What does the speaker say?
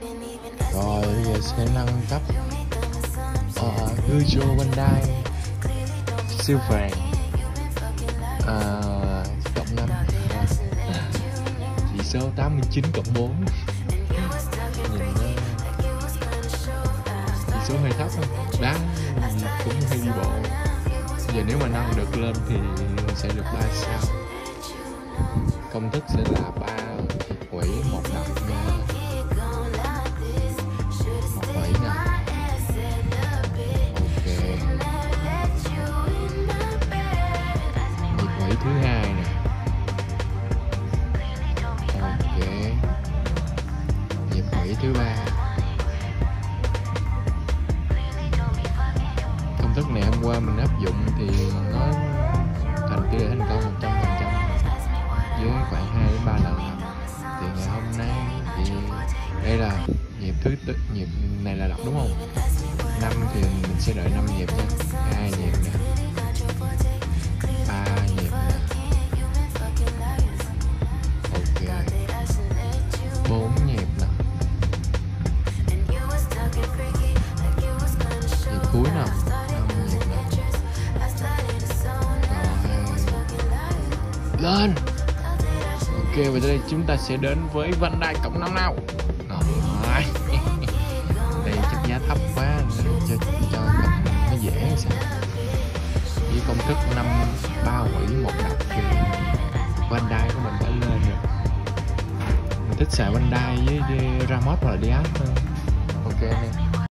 Rồi bây giờ sẽ nâng cấp Gujo Bandai siêu vàng cộng 5, chỉ số 89+4. Nhìn chỉ số hơi thấp không? Đá cũng hơi đi bộ. Giờ nếu mà nâng được lên thì sẽ được 3 sao. Công thức sẽ là 3 quỷ 1 đập nha. 1 quỷ nè. Ok. Nhịp quỷ thứ 2 nè. Ok. Nhịp quỷ thứ 3. Công thức này hôm qua mình áp dụng thì nó thành tỷ lệ thành công 100%, với khoảng 2 đến 3 lần làm. Thì ngày hôm nay thì đây là nhịp này là đọc đúng không? 5 thì mình sẽ đợi 5 nhịp nha. 2 nhịp nè, 3 nhịp nè, ok, 4 nhịp nè, nhịp cuối nè, 5 nhịp nè, rồi lên. Ok, và tới đây chúng ta sẽ đến với Bandai cộng 5 nào. Rồi. Đây chắc giá thấp quá nên cho nó dễ sao. Với công thức 5 3 quỷ 1 đập thì Bandai của mình đã lên rồi. Mình thích xài Bandai với Ramos hoặc là Diaz hơn. Ok nè.